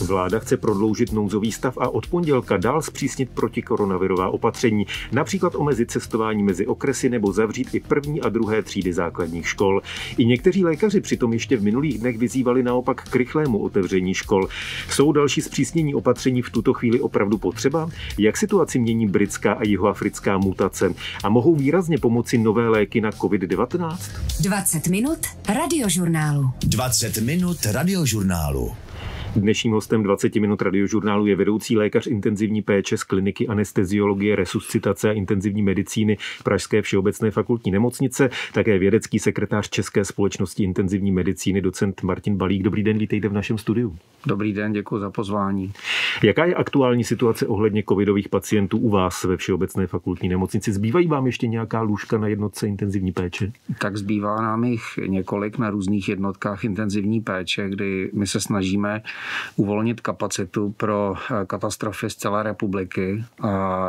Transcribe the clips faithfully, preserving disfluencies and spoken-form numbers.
Vláda chce prodloužit nouzový stav a od pondělka dál zpřísnit protikoronavirová opatření, například omezit cestování mezi okresy nebo zavřít i první a druhé třídy základních škol. I někteří lékaři přitom ještě v minulých dnech vyzývali naopak k rychlému otevření škol. Jsou další zpřísnění opatření v tuto chvíli opravdu potřeba? Jak situaci mění britská a jihoafrická mutace? A mohou výrazně pomoci nové léky na covid devatenáct? dvacet minut radiožurnálu. dvacet minut radiožurnálu. Dnešním hostem dvacet minut radiožurnálu je vedoucí lékař intenzivní péče z kliniky anesteziologie, resuscitace a intenzivní medicíny Pražské všeobecné fakultní nemocnice, také vědecký sekretář České společnosti intenzivní medicíny, docent Martin Balík. Dobrý den, vítejte v našem studiu. Dobrý den, děkuji za pozvání. Jaká je aktuální situace ohledně covidových pacientů u vás ve Všeobecné fakultní nemocnici? Zbývají vám ještě nějaká lůžka na jednotce intenzivní péče? Tak zbývá nám jich několik na různých jednotkách intenzivní péče, kdy my se snažíme uvolnit kapacitu pro katastrofy z celé republiky a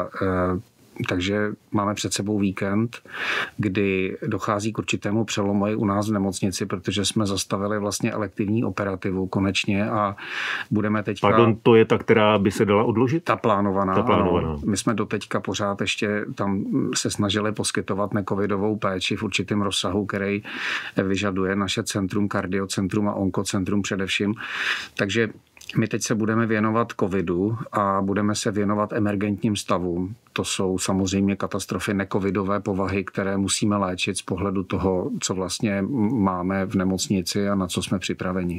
takže máme před sebou víkend, kdy dochází k určitému přelomu i u nás v nemocnici, protože jsme zastavili vlastně elektivní operativu konečně a budeme teďka... Pardon, to je ta, která by se dala odložit? Ta plánovaná. Ta plánovaná. Ano. My jsme doteďka pořád ještě tam se snažili poskytovat necovidovou péči v určitém rozsahu, který vyžaduje naše centrum, kardiocentrum a onkocentrum především. Takže my teď se budeme věnovat covidu a budeme se věnovat emergentním stavům. To jsou samozřejmě katastrofy necovidové povahy, které musíme léčit z pohledu toho, co vlastně máme v nemocnici a na co jsme připraveni.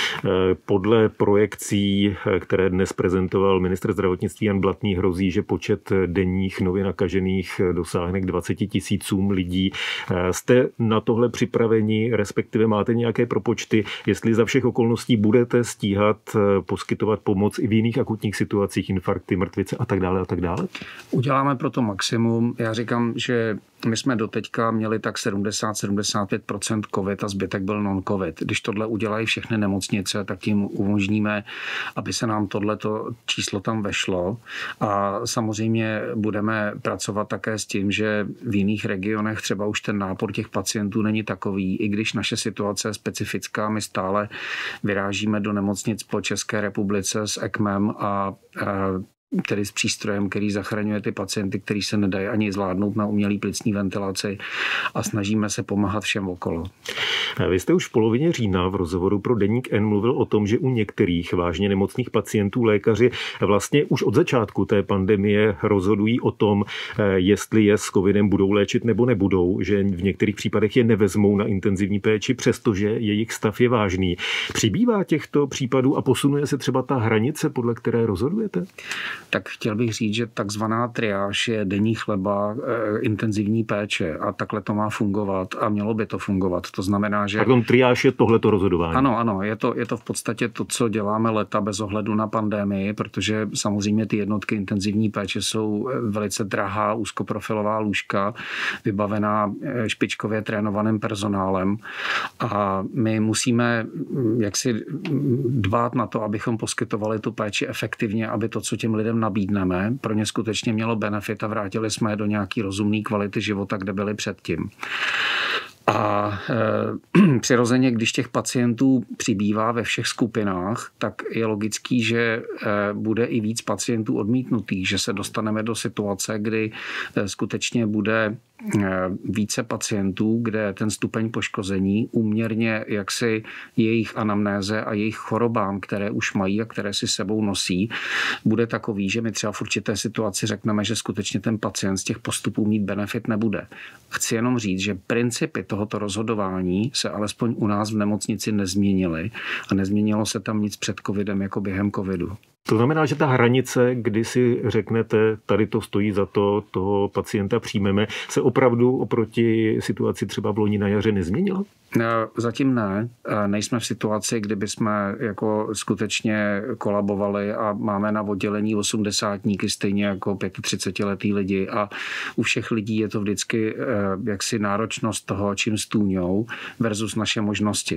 Podle projekcí, které dnes prezentoval ministr zdravotnictví Jan Blatný, hrozí, že počet denních nově nakažených dosáhne k dvaceti tisícům lidí. Jste na tohle připraveni, respektive máte nějaké propočty, jestli za všech okolností budete stíhat poskytovat pomoc i v jiných akutních situacích, infarkty, mrtvice a tak dále a tak dále? Uděláme pro to maximum. Já říkám, že my jsme doteďka měli tak sedmdesát až sedmdesát pět procent covid a zbytek byl non-covid. Když tohle udělají všechny nemocnice, tak tím umožníme, aby se nám tohleto číslo tam vešlo. A samozřejmě budeme pracovat také s tím, že v jiných regionech třeba už ten nápor těch pacientů není takový, i když naše situace je specifická, my stále vyrážíme do nemocnic po České republice s ECMem a, a tedy s přístrojem, který zachraňuje ty pacienty, který se nedají ani zvládnout na umělý plicní ventilaci a snažíme se pomáhat všem okolo. Vy jste už v polovině října v rozhovoru pro Deník N mluvil o tom, že u některých vážně nemocných pacientů lékaři vlastně už od začátku té pandemie rozhodují o tom, jestli je s covidem budou léčit nebo nebudou, že v některých případech je nevezmou na intenzivní péči, přestože jejich stav je vážný. Přibývá těchto případů a posunuje se třeba ta hranice, podle které rozhodujete? Tak chtěl bych říct, že takzvaná triáž je denní chleba e, intenzivní péče a takhle to má fungovat a mělo by to fungovat. To znamená, že... Pardon, triáž je tohleto rozhodování. Ano, ano, je to, je to v podstatě to, co děláme leta bez ohledu na pandemii, protože samozřejmě ty jednotky intenzivní péče jsou velice drahá, úzkoprofilová lůžka, vybavená špičkově trénovaným personálem a my musíme jaksi dbát na to, abychom poskytovali tu péči efektivně, aby to, co těm lidem nabídneme, pro ně skutečně mělo benefit a vrátili jsme je do nějaký rozumné kvality života, kde byli předtím. A e, přirozeně, když těch pacientů přibývá ve všech skupinách, tak je logický, že e, bude i víc pacientů odmítnutých, že se dostaneme do situace, kdy e, skutečně bude více pacientů, kde ten stupeň poškození úměrně jaksi jejich anamnéze a jejich chorobám, které už mají a které si sebou nosí, bude takový, že my třeba v určité situaci řekneme, že skutečně ten pacient z těch postupů mít benefit nebude. Chci jenom říct, že principy tohoto rozhodování se alespoň u nás v nemocnici nezměnily a nezměnilo se tam nic před covidem jako během covidu. To znamená, že ta hranice, kdy si řeknete, tady to stojí za to, toho pacienta přijmeme, se opravdu oproti situaci třeba v loni na jaře nezměnila? Zatím ne. Nejsme v situaci, kdyby jsme jako skutečně kolabovali a máme na oddělení osmdesátníky stejně jako třicetiletí lidi a u všech lidí je to vždycky jaksi náročnost toho, čím stůňou versus naše možnosti.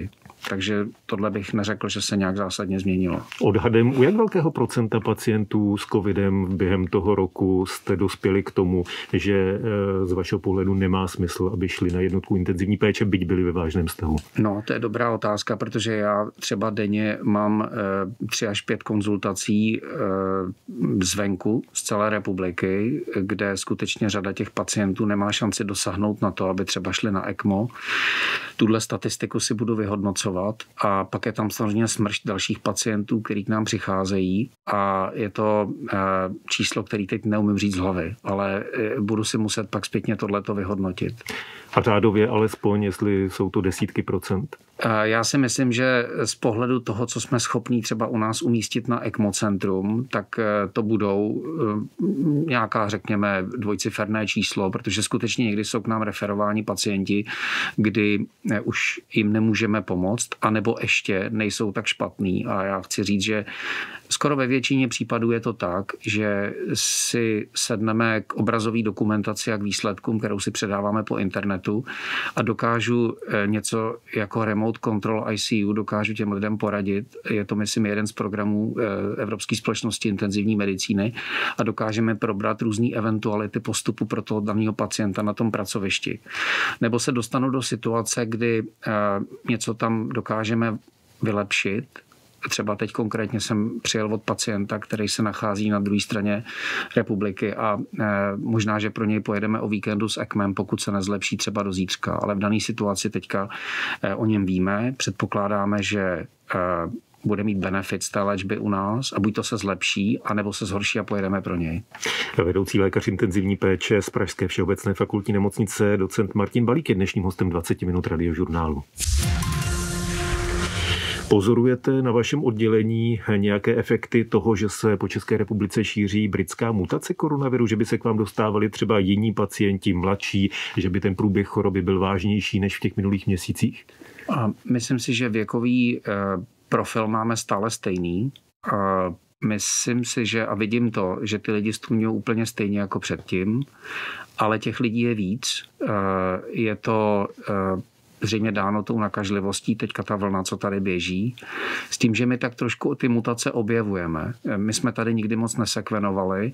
Takže tohle bych neřekl, že se nějak zásadně změnilo. Odhadem, u jak velkého procenta pacientů s covidem během toho roku jste dospěli k tomu, že z vašeho pohledu nemá smysl, aby šli na jednotku intenzivní péče, byť byli ve vážném stavu? No, to je dobrá otázka, protože já třeba denně mám tři až pět konzultací zvenku z celé republiky, kde skutečně řada těch pacientů nemá šanci dosáhnout na to, aby třeba šli na ECMO. Tuhle statistiku si budu vyhodnocovat a pak je tam samozřejmě smršť dalších pacientů, který k nám přicházejí a je to číslo, který teď neumím říct z hlavy, ale budu si muset pak zpětně tohleto vyhodnotit. A řádově alespoň, jestli jsou to desítky procent? Já si myslím, že z pohledu toho, co jsme schopní třeba u nás umístit na ECMO centrum, tak to budou nějaká, řekněme, dvojciferné číslo, protože skutečně někdy jsou k nám referováni pacienti, kdy už jim nemůžeme pomoct, anebo ještě nejsou tak špatný. A já chci říct, že skoro ve většině případů je to tak, že si sedneme k obrazové dokumentaci a k výsledkům, kterou si předáváme po internetu a dokážu něco jako remote control I C U, dokážu těm lidem poradit. Je to, myslím, jeden z programů Evropské společnosti intenzivní medicíny a dokážeme probrat různé eventuality postupu pro toho daného pacienta na tom pracovišti. Nebo se dostanu do situace, kdy něco tam dokážeme vylepšit. Třeba teď konkrétně jsem přijel od pacienta, který se nachází na druhé straně republiky a e, možná, že pro něj pojedeme o víkendu s ECMem, pokud se nezlepší třeba do zítřka. Ale v dané situaci teďka e, o něm víme, předpokládáme, že e, bude mít benefit z té léčby u nás a buď to se zlepší, anebo se zhorší a pojedeme pro něj. Vedoucí lékař intenzivní péče z Pražské všeobecné fakultní nemocnice, docent Martin Balík je dnešním hostem dvacet minut Radiožurnálu. Pozorujete na vašem oddělení nějaké efekty toho, že se po České republice šíří britská mutace koronaviru, že by se k vám dostávali třeba jiní pacienti, mladší, že by ten průběh choroby byl vážnější než v těch minulých měsících? A myslím si, že věkový profil máme stále stejný. A myslím si, že a vidím to, že ty lidi stůňují úplně stejně jako předtím, ale těch lidí je víc. Je to zřejmě dáno tou nakažlivostí, teďka ta vlna, co tady běží, s tím, že my tak trošku ty mutace objevujeme. My jsme tady nikdy moc nesekvenovali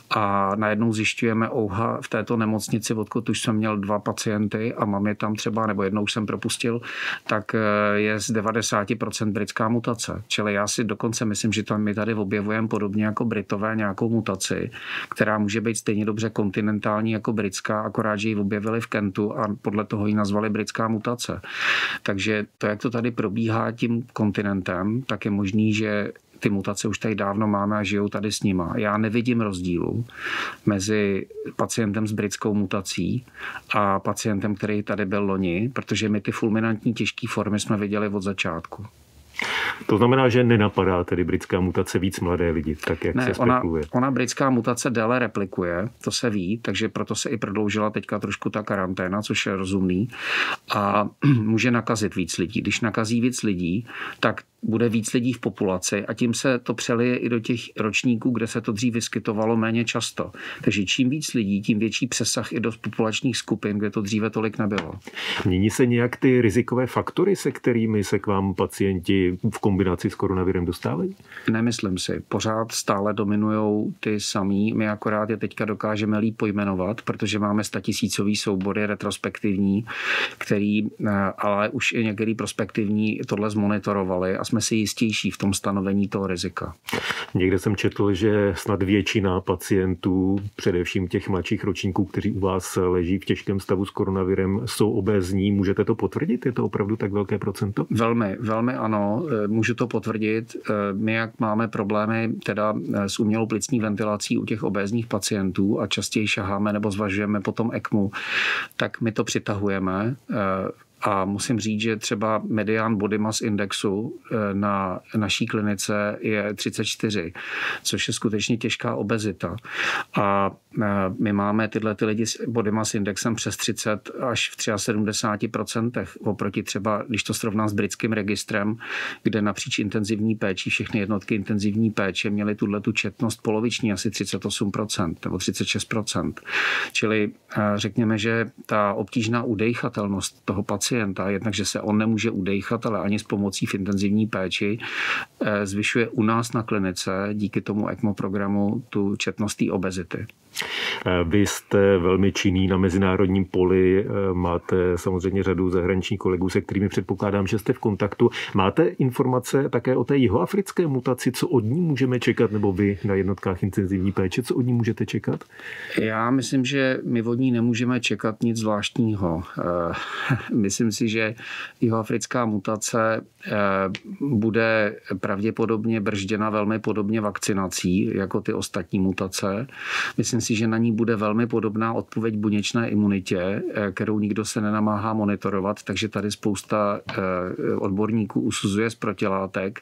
a najednou zjišťujeme, ouha, v této nemocnici, odkud už jsem měl dva pacienty a mám je tam třeba, nebo jednou jsem propustil, tak je z devadesát procent britská mutace. Čili já si dokonce myslím, že tam my tady objevujeme podobně jako Britové nějakou mutaci, která může být stejně dobře kontinentální jako britská, akorát, že ji objevili v Kentu a podle toho ji nazvali britská mutace. Takže to, jak to tady probíhá tím kontinentem, tak je možný, že ty mutace už tady dávno máme a žijou tady s nima. Já nevidím rozdílu mezi pacientem s britskou mutací a pacientem, který tady byl loni, protože my ty fulminantní těžké formy jsme viděli od začátku. To znamená, že nenapadá tedy britská mutace víc mladé lidi, tak jak ne, se spekuluje. Ona, ona britská mutace déle replikuje, to se ví, takže proto se i prodloužila teďka trošku ta karanténa, což je rozumný. A může nakazit víc lidí. Když nakazí víc lidí, tak bude víc lidí v populaci a tím se to přelije i do těch ročníků, kde se to dřív vyskytovalo méně často. Takže čím víc lidí, tím větší přesah i do populačních skupin, kde to dříve tolik nebylo. Mění se nějak ty rizikové faktory, se kterými se k vám pacienti v kombinaci s koronavirem dostávají? Nemyslím si. Pořád stále dominujou ty samý. My akorát je teďka dokážeme líp pojmenovat, protože máme statisícový soubory retrospektivní, který ale už i některý prospektivní tohle zmonitorovali a jsme si jistější v tom stanovení toho rizika. Někde jsem četl, že snad většina pacientů, především těch mladších ročníků, kteří u vás leží v těžkém stavu s koronavirem, jsou obézní. Můžete to potvrdit? Je to opravdu tak velké procento? Velmi, velmi ano. Můžu to potvrdit. My, jak máme problémy teda s umělou plicní ventilací u těch obézních pacientů a častěji šaháme nebo zvažujeme potom ECMu, tak my to přitahujeme. A musím říct, že třeba medián body mass indexu na naší klinice je třicet čtyři, což je skutečně těžká obezita. A my máme tyhle ty lidi s body mass indexem přes třicet až v sedmdesát tři procent oproti třeba, když to srovná s britským registrem, kde napříč intenzivní péči všechny jednotky intenzivní péče měly tuhle tu četnost poloviční, asi třicet osm procent nebo třicet šest procent. Čili řekněme, že ta obtížná udejchatelnost toho pacienta, jednak, že se on nemůže udejchat, ale ani s pomocí v intenzivní péči, zvyšuje u nás na klinice díky tomu ECMO programu tu četnost té obezity. Vy jste velmi činný na mezinárodním poli, máte samozřejmě řadu zahraničních kolegů, se kterými předpokládám, že jste v kontaktu. Máte informace také o té jihoafrické mutaci, co od ní můžeme čekat, nebo vy na jednotkách intenzivní péče, co od ní můžete čekat? Já myslím, že my od ní nemůžeme čekat nic zvláštního. Myslím si, že jihoafrická mutace bude pravděpodobně bržděna velmi podobně vakcinací, jako ty ostatní mutace. Myslím si, že na ní bude velmi podobná odpověď buněčné imunitě, kterou nikdo se nenamáhá monitorovat, takže tady spousta odborníků usuzuje z protilátek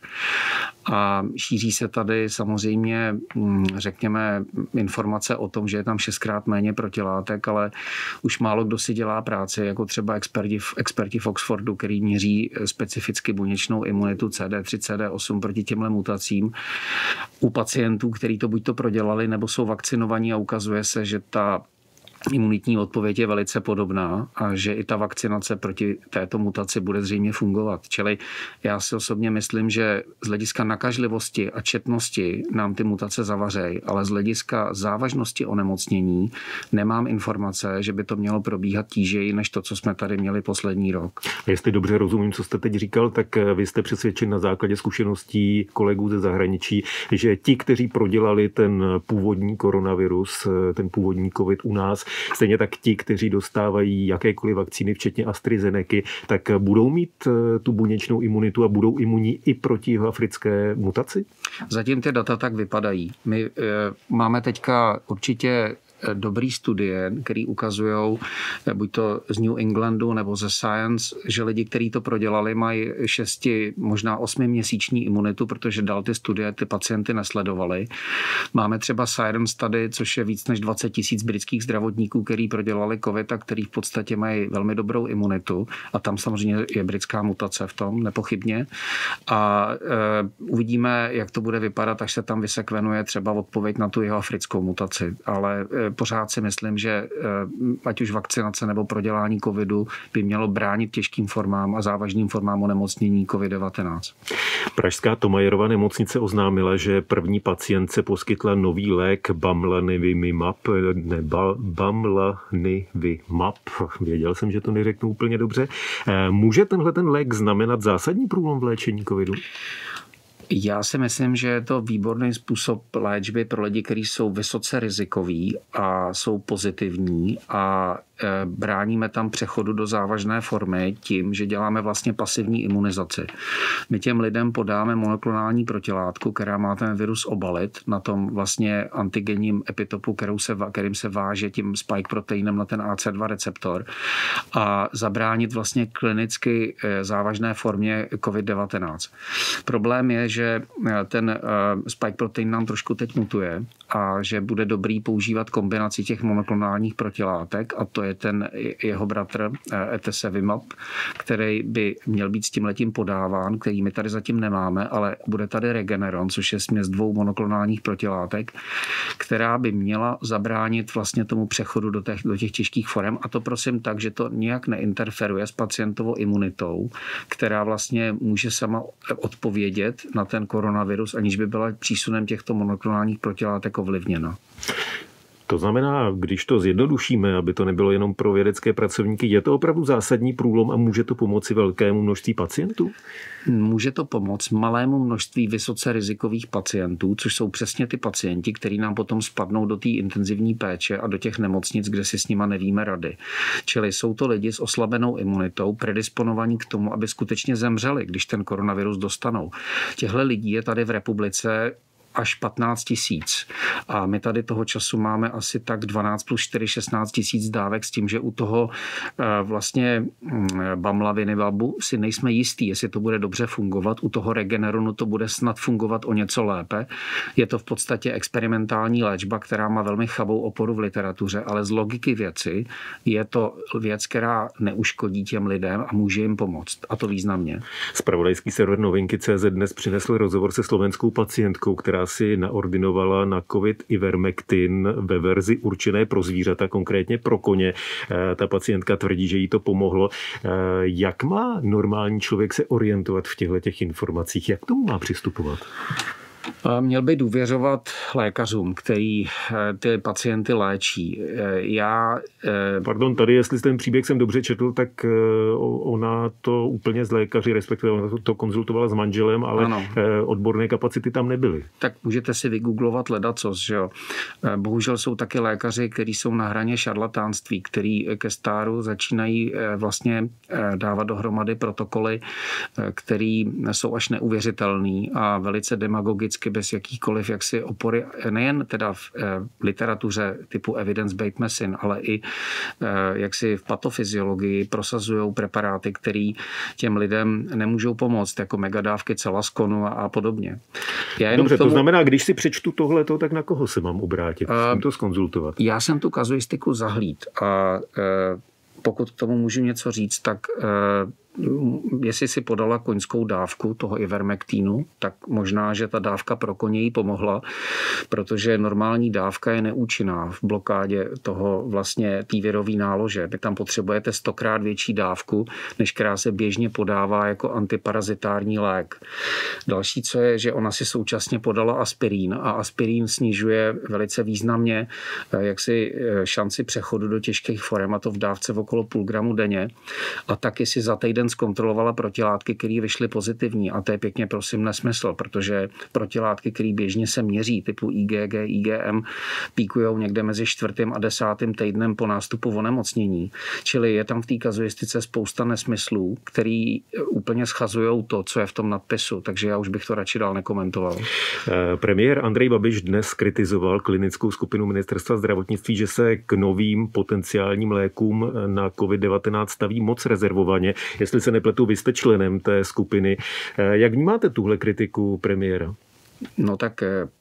a šíří se tady samozřejmě, řekněme, informace o tom, že je tam šestkrát méně protilátek, ale už málo kdo si dělá práci, jako třeba experti v, experti v Oxfordu, který měří specificky buněčnou imunitu C D tři, C D osm proti těmhle mutacím u pacientů, kteří to buď to prodělali, nebo jsou vakcinovaní a ukazuje se, že ta imunitní odpověď je velice podobná a že i ta vakcinace proti této mutaci bude zřejmě fungovat. Čili já si osobně myslím, že z hlediska nakažlivosti a četnosti nám ty mutace zavařejí, ale z hlediska závažnosti onemocnění nemám informace, že by to mělo probíhat tížeji než to, co jsme tady měli poslední rok. A jestli dobře rozumím, co jste teď říkal, tak vy jste přesvědčen na základě zkušeností kolegů ze zahraničí, že ti, kteří prodělali ten původní koronavirus, ten původní covid u nás, stejně tak ti, kteří dostávají jakékoliv vakcíny, včetně AstraZenecy, tak budou mít tu buněčnou imunitu a budou imunní i proti jihoafrické mutaci? Zatím ty data tak vypadají. My e, máme teďka určitě dobrý studie, které ukazují, buď to z New Englandu nebo ze Science, že lidi, kteří to prodělali, mají šesti, možná osmiměsíční imunitu, protože dál ty studie ty pacienty nesledovali. Máme třeba Siren Study, což je víc než dvacet tisíc britských zdravotníků, kteří prodělali covid a kteří v podstatě mají velmi dobrou imunitu. A tam samozřejmě je britská mutace v tom, nepochybně. A e, uvidíme, jak to bude vypadat, až se tam vysekvenuje třeba odpověď na tu jihoafrickou mutaci. Ale e, pořád si myslím, že ať už vakcinace nebo prodělání covidu by mělo bránit těžkým formám a závažným formám onemocnění covid devatenáct. Pražská Thomayerova nemocnice oznámila, že první pacientce poskytla nový lék Bamlanivimab, ne, Bamlanivimab. Věděl jsem, že to neřeknu úplně dobře. Může tenhle ten lék znamenat zásadní průlom v léčení covidu? Já si myslím, že je to výborný způsob léčby pro lidi, kteří jsou vysoce rizikoví a jsou pozitivní a bráníme tam přechodu do závažné formy tím, že děláme vlastně pasivní imunizaci. My těm lidem podáme monoklonální protilátku, která má ten virus obalit na tom vlastně antigenním epitopu, kterou se, kterým se váže tím spike proteinem na ten A C dva receptor a zabránit vlastně klinicky závažné formě covid devatenáct. Problém je, že ten spike protein nám trošku teď mutuje a že bude dobrý používat kombinaci těch monoklonálních protilátek a to je ten jeho bratr Etesevimab, který by měl být s tímhletím podáván, který my tady zatím nemáme, ale bude tady Regeneron, což je směs dvou monoklonálních protilátek, která by měla zabránit vlastně tomu přechodu do těch, do těch těžkých forem a to prosím tak, že to nijak neinterferuje s pacientovou imunitou, která vlastně může sama odpovědět na ten koronavirus, aniž by byla přísunem těchto monoklonálních protilátek ovlivněna. To znamená, když to zjednodušíme, aby to nebylo jenom pro vědecké pracovníky, je to opravdu zásadní průlom a může to pomoci velkému množství pacientů? Může to pomoct malému množství vysoce rizikových pacientů, což jsou přesně ty pacienti, kteří nám potom spadnou do té intenzivní péče a do těch nemocnic, kde si s nima nevíme rady. Čili jsou to lidi s oslabenou imunitou, predisponovaní k tomu, aby skutečně zemřeli, když ten koronavirus dostanou. Těchto lidí je tady v republice až patnáct tisíc. A my tady toho času máme asi tak dvanáct plus čtyři, šestnáct tisíc dávek s tím, že u toho vlastně Bamlavinibabu si nejsme jistí, jestli to bude dobře fungovat. U toho Regeneronu to bude snad fungovat o něco lépe. Je to v podstatě experimentální léčba, která má velmi chabou oporu v literatuře, ale z logiky věci je to věc, která neuškodí těm lidem a může jim pomoct. A to významně. Zpravodajský server Novinky tečka cé zet dnes přinesl rozhovor se slovenskou pacientkou, která si naordinovala na COVID Ivermectin ve verzi určené pro zvířata, konkrétně pro koně. Ta pacientka tvrdí, že jí to pomohlo. Jak má normální člověk se orientovat v těchto těch informacích? Jak k tomu má přistupovat? Měl by důvěřovat lékařům, který ty pacienty léčí. Já... Pardon, tady, jestli ten příběh jsem dobře četl, tak ona to úplně z lékaři, respektive ona to konzultovala s manželem, ale ano. Odborné kapacity tam nebyly. Tak můžete si vygooglovat ledacos, že jo. Bohužel jsou taky lékaři, kteří jsou na hraně šarlatánství, který ke stáru začínají vlastně dávat dohromady protokoly, který jsou až neuvěřitelný a velice demagogicky bez jakýchkoliv jaksi opory, nejen teda v literatuře typu evidence-based medicine, ale i jaksi v patofyziologii prosazují preparáty, které těm lidem nemůžou pomoct, jako megadávky celaskonu a podobně. Já Dobře, tomu, to znamená, když si přečtu tohleto, tak na koho se mám obrátit? Musím to zkonzultovat. Já jsem tu kazuistiku zahlíd a pokud k tomu můžu něco říct, tak jestli si podala koňskou dávku toho Ivermectinu, tak možná, že ta dávka pro koně jí pomohla, protože normální dávka je neúčinná v blokádě toho vlastně té virové nálože. Vy tam potřebujete stokrát větší dávku, než která se běžně podává jako antiparazitární lék. Další, co je, že ona si současně podala aspirín a aspirín snižuje velice významně jaksi šanci přechodu do těžkých forem, a to v dávce v okolo půl gramu denně. A taky si za týden zkontrolovala protilátky, které vyšly pozitivní. A to je pěkně prosím nesmysl, protože protilátky, které běžně se měří, typu I G G, I G M, píkujou někde mezi čtvrtým a desátým týdnem po nástupu onemocnění. Čili je tam v té kazuistice spousta nesmyslů, který úplně schazují to, co je v tom nadpisu. Takže já už bych to radši dál nekomentoval. Premiér Andrej Babiš dnes kritizoval klinickou skupinu Ministerstva zdravotnictví, že se k novým potenciálním lékům na covid devatenáct staví moc rezervovaně. Jestli se nepletu, vy jste členem té skupiny. Jak vnímáte tuhle kritiku premiéra? No tak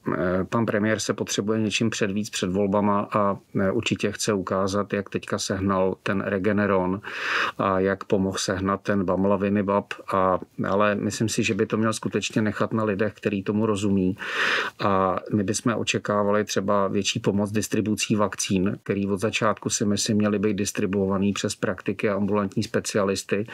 pan premiér se potřebuje něčím předvíc před volbama a určitě chce ukázat, jak teďka sehnal ten Regeneron a jak pomohl sehnat ten Bamlavinibab. A, ale myslím si, že by to měl skutečně nechat na lidech, který tomu rozumí. A my bychom očekávali třeba větší pomoc distribucí vakcín, který od začátku si myslím měli být distribuovaný přes praktiky a ambulantní specialisty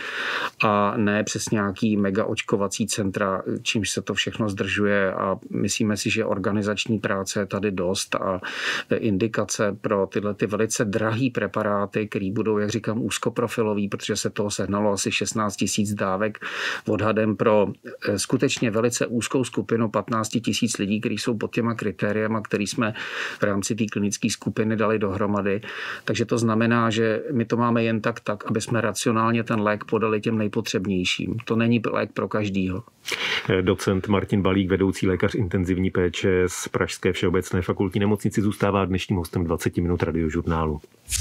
a ne přes nějaký mega očkovací centra, čímž se to všechno zdržuje a myslíme si, že organizační práce je tady dost a indikace pro tyhle ty velice drahý preparáty, které budou, jak říkám, úzkoprofilový, protože se toho sehnalo asi šestnáct tisíc dávek odhadem pro skutečně velice úzkou skupinu patnáct tisíc lidí, kteří jsou pod těma kritériema, který jsme v rámci té klinické skupiny dali dohromady. Takže to znamená, že my to máme jen tak tak, aby jsme racionálně ten lék podali těm nejpotřebnějším. To není lék pro každýho. Docent Martin Balík, vedoucí lékař intenzivní péče z Pražské všeobecné fakultní nemocnici, zůstává dnešním hostem dvacet minut Radiožurnálu.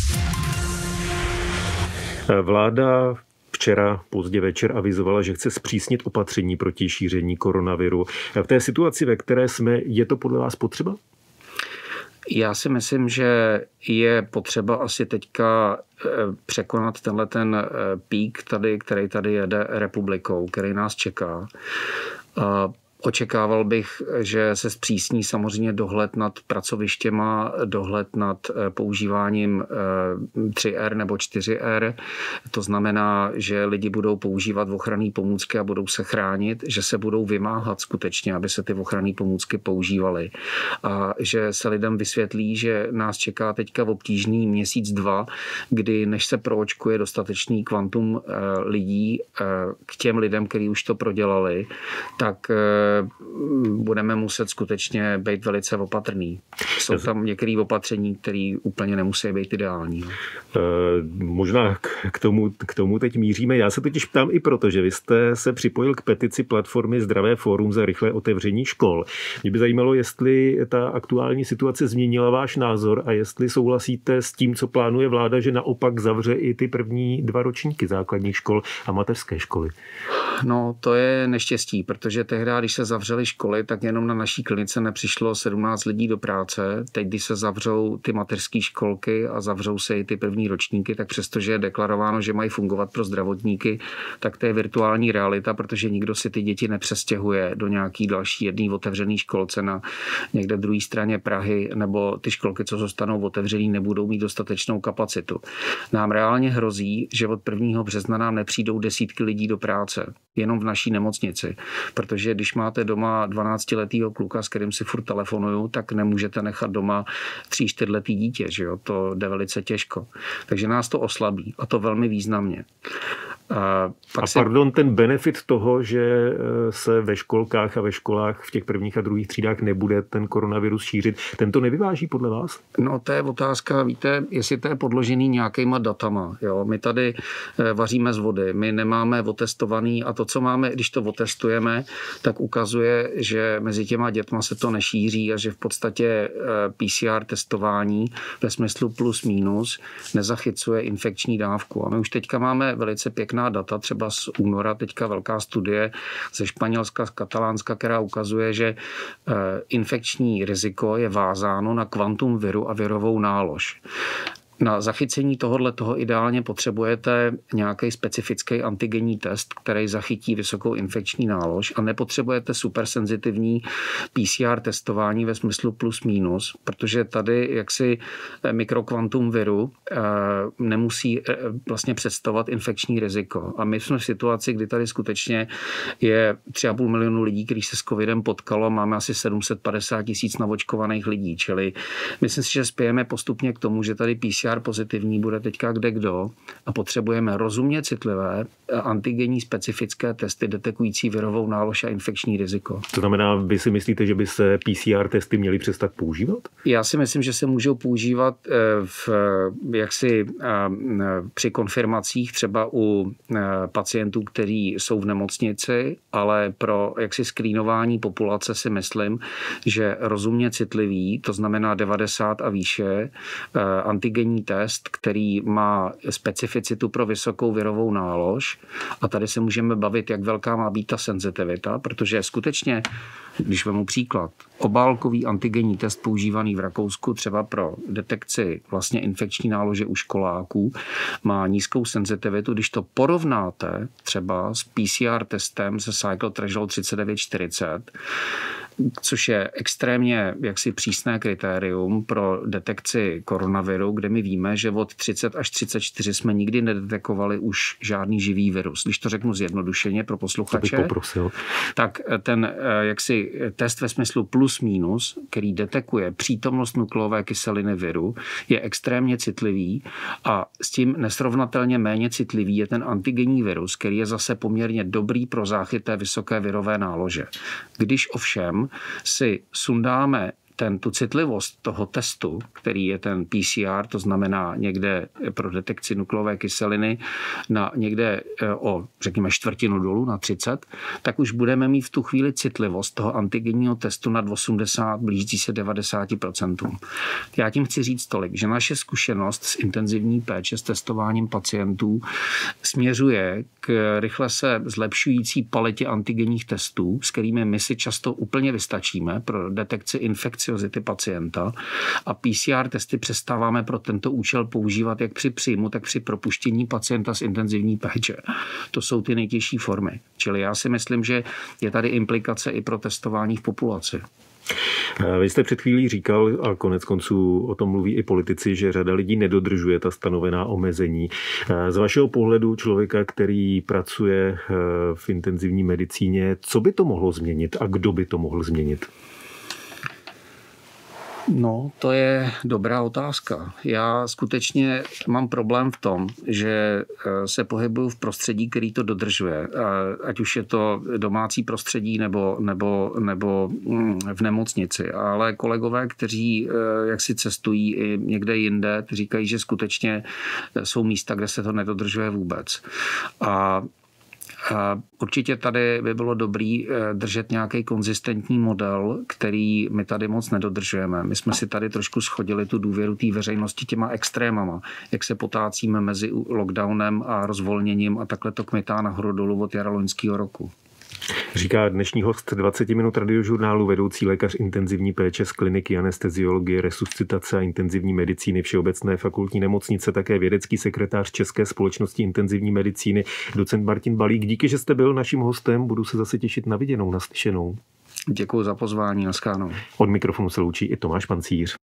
Vláda včera pozdě večer avizovala, že chce zpřísnit opatření proti šíření koronaviru. V té situaci, ve které jsme, je to podle vás potřeba? Já si myslím, že je potřeba asi teďka překonat tenhle ten pík tady, který tady jede republikou, který nás čeká. Očekával bych, že se zpřísní samozřejmě dohled nad pracovištěma, dohled nad používáním tři R nebo čtyři R. To znamená, že lidi budou používat ochranné pomůcky a budou se chránit, že se budou vymáhat skutečně, aby se ty ochranné pomůcky používaly. A že se lidem vysvětlí, že nás čeká teďka obtížný měsíc, dva, kdy než se proočkuje dostatečný kvantum lidí k těm lidem, kteří už to prodělali, tak budeme muset skutečně být velice opatrný. Jsou tam některé opatření, které úplně nemusí být ideální. Možná k tomu, k tomu teď míříme. Já se totiž ptám i proto, že vy jste se připojil k petici platformy Zdravé fórum za rychlé otevření škol. Mě by zajímalo, jestli ta aktuální situace změnila váš názor a jestli souhlasíte s tím, co plánuje vláda, že naopak zavře i ty první dva ročníky základních škol a mateřské školy. No, to je neštěstí, protože tehdy, když se zavřely školy, tak jenom na naší klinice nepřišlo sedmnáct lidí do práce. Teď, když se zavřou ty mateřské školky a zavřou se i ty první ročníky, tak přestože je deklarováno, že mají fungovat pro zdravotníky, tak to je virtuální realita, protože nikdo si ty děti nepřestěhuje do nějaký další jedné otevřené školce na někde druhé straně Prahy, nebo ty školky, co zůstanou otevřený, nebudou mít dostatečnou kapacitu. Nám reálně hrozí, že od prvního března nám nepřijdou desítky lidí do práce. Jenom v naší nemocnici. Protože když máte doma dvanáctiletýho kluka, s kterým si furt telefonuju, tak nemůžete nechat doma tří, čtyřletý dítě, že jo? To jde velice těžko. Takže nás to oslabí a to velmi významně. A, pak a se... pardon, ten benefit toho, že se ve školkách a ve školách v těch prvních a druhých třídách nebude ten koronavirus šířit, ten to nevyváží podle vás? No to je otázka, víte, jestli to je podložený nějakýma datama. Jo? My tady vaříme z vody, my nemáme otestovaný a to, co máme, když to otestujeme, tak ukazuje, že mezi těma dětma se to nešíří a že v podstatě P C R testování ve smyslu plus minus nezachycuje infekční dávku. A my už teďka máme velice pěkná data, třeba z února, teďka velká studie ze Španělska, z Katalánska, která ukazuje, že infekční riziko je vázáno na kvantum viru a virovou nálož. Na zachycení tohohle toho ideálně potřebujete nějaký specifický antigenní test, který zachytí vysokou infekční nálož a nepotřebujete supersenzitivní P C R testování ve smyslu plus minus, protože tady jaksi mikrokvantum viru nemusí vlastně představovat infekční riziko. A my jsme v situaci, kdy tady skutečně je tři a půl milionu lidí, kteří se s covidem potkalo, máme asi sedm set padesát tisíc navočkovaných lidí, čili myslím si, že spějeme postupně k tomu, že tady P C R pozitivní bude teďka kde kdo a potřebujeme rozumně citlivé antigenní specifické testy detekující virovou nálož a infekční riziko. To znamená, vy si myslíte, že by se P C R testy měly přestat používat? Já si myslím, že se můžou používat v, jaksi, při konfirmacích třeba u pacientů, kteří jsou v nemocnici, ale pro jaksi skrýnování populace si myslím, že rozumně citlivý, to znamená devadesát a výše, antigenní test, který má specificitu pro vysokou virovou nálož. A tady se můžeme bavit, jak velká má být ta senzitivita, protože skutečně, když vezmu příklad, obálkový antigenní test používaný v Rakousku třeba pro detekci vlastně infekční nálože u školáků má nízkou senzitivitu. Když to porovnáte třeba s P C R testem se Cycle Threshold třicet devět čtyřicet, což je extrémně jaksi přísné kritérium pro detekci koronaviru, kde my víme, že od třicet až třicet čtyři jsme nikdy nedetekovali už žádný živý virus. Když to řeknu zjednodušeně pro posluchače, tak ten jaksi test ve smyslu plus minus, který detekuje přítomnost nukleové kyseliny viru, je extrémně citlivý a s tím nesrovnatelně méně citlivý je ten antigenní virus, který je zase poměrně dobrý pro záchyt té vysoké virové nálože. Když ovšem si sundáme ten, tu citlivost toho testu, který je ten P C R, to znamená někde pro detekci nukleové kyseliny, na někde o, řekněme, čtvrtinu dolů na třicet, tak už budeme mít v tu chvíli citlivost toho antigenního testu nad osmdesát, blížící se devadesát procent. Já tím chci říct tolik, že naše zkušenost s intenzivní péče, s testováním pacientů směřuje k rychle se zlepšující paletě antigenních testů, s kterými my si často úplně vystačíme pro detekci infekciozity pacienta a P C R testy přestáváme pro tento účel používat jak při příjmu, tak při propuštění pacienta z intenzivní péče. To jsou ty nejtěžší formy. Čili já si myslím, že je tady implikace i pro testování v populaci. Vy jste před chvílí říkal, a konec konců o tom mluví i politici, že řada lidí nedodržuje ta stanovená omezení. Z vašeho pohledu člověka, který pracuje v intenzivní medicíně, co by to mohlo změnit a kdo by to mohl změnit? No, to je dobrá otázka. Já skutečně mám problém v tom, že se pohybuju v prostředí, který to dodržuje. Ať už je to domácí prostředí nebo, nebo, nebo v nemocnici. Ale kolegové, kteří jak si cestují i někde jinde, říkají, že skutečně jsou místa, kde se to nedodržuje vůbec. A určitě tady by bylo dobrý držet nějaký konzistentní model, který my tady moc nedodržujeme. My jsme si tady trošku schodili tu důvěru té veřejnosti těma extrémama, jak se potácíme mezi lockdownem a rozvolněním a takhle to kmitá nahoru dolů od jara loňského roku. Říká dnešní host dvacet minut Radiožurnálu, vedoucí lékař intenzivní péče z kliniky anesteziologie, resuscitace a intenzivní medicíny Všeobecné fakultní nemocnice, také vědecký sekretář České společnosti intenzivní medicíny, docent Martin Balík. Díky, že jste byl naším hostem, budu se zase těšit na viděnou, naslyšenou. Děkuji za pozvání, naschánou. Od mikrofonu se loučí i Tomáš Pancíř.